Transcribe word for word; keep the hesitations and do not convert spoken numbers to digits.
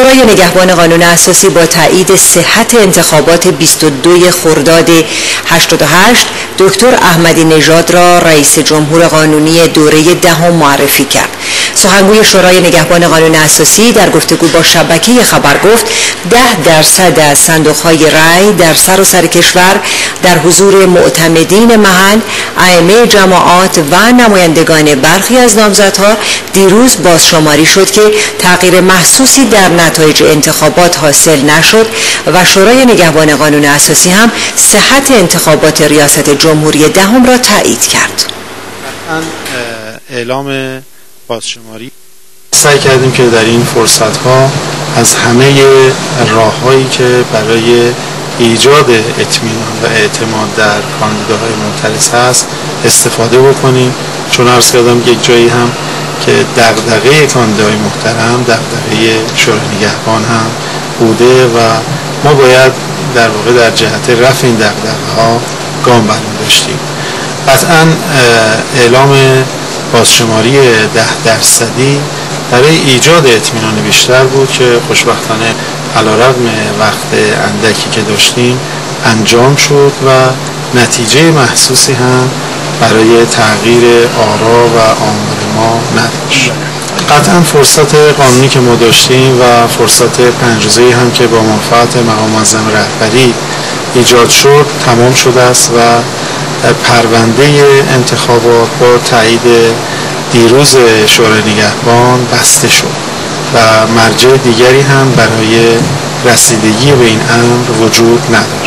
شورای نگهبان قانون اساسی با تایید صحت انتخابات بیست و دو خرداد هشتاد و هشت دکتر احمدی نژاد را رئیس جمهور قانونی دوره دهم معرفی کرد. سخنگوی شورای نگهبان قانون اساسی در گفتگو با شبکه خبر گفت ده درصد از صندوق‌های رأی در سراسر کشور در حضور معتمدین محل، ائمه جماعات و نمایندگان برخی از نامزدها دیروز بازشماری شد که تغییر محسوسی در نتایج انتخابات حاصل نشد و شورای نگهبان قانون اساسی هم صحت انتخابات ریاست جمهوری دهم را تایید کرد. اعلام بازشماری سعی کردیم که در این فرصت‌ها از همه راه‌هایی که برای ایجاد اطمینان و اعتماد در کاندیداهای معترض هست استفاده بکنیم، چون عرض کردم یک جایی هم که دغدغه کاندیداهای محترم دغدغه شورای نگهبان هم بوده و ما باید در واقع در جهت رفع این دغدغه‌ها گام برداشتیم. قطعاً اعلام بازشماری ده درصدی برای ایجاد اطمینان بیشتر بود که خوشبختانه علیرغم وقت اندکی که داشتیم انجام شد و نتیجه محسوسی هم برای تغییر آرا و آمار ما نداشت. قطعا فرصت قانونی که ما داشتیم و فرصت پنج روزه‌ای هم که با موافقت مقام معظم رهبری ایجاد شد تمام شده است و پرونده انتخابات با تایید دیروز شورای نگهبان بسته شد و مرجع دیگری هم برای رسیدگی به این امر وجود ندارد.